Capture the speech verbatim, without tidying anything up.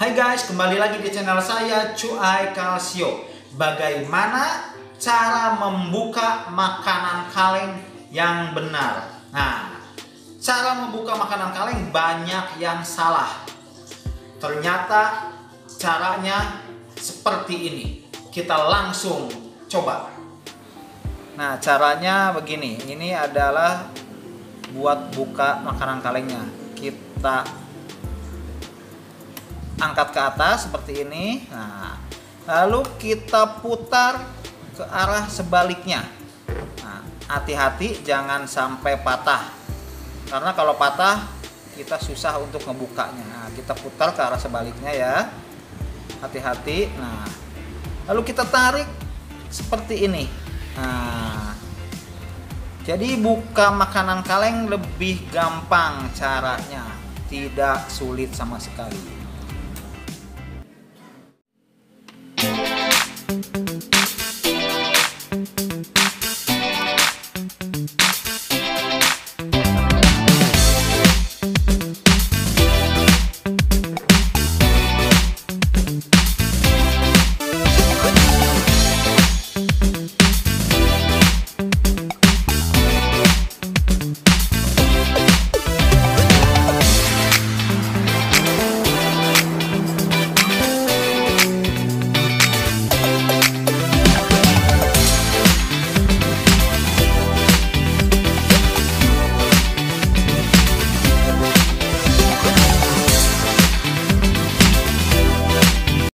Hai guys, kembali lagi di channel saya Cuai Kalsio. Bagaimana cara membuka makanan kaleng yang benar? Nah, cara membuka makanan kaleng banyak yang salah. Ternyata caranya seperti ini. Kita langsung coba. Nah, caranya begini. Ini adalah buat buka makanan kalengnya. Kita angkat ke atas seperti ini. Nah, lalu kita putar ke arah sebaliknya. Nah, hati-hati jangan sampai patah, karena kalau patah kita susah untuk ngebukanya. Nah, kita putar ke arah sebaliknya ya, hati-hati. Nah, lalu kita tarik seperti ini. Nah, jadi buka makanan kaleng lebih gampang caranya, tidak sulit sama sekali.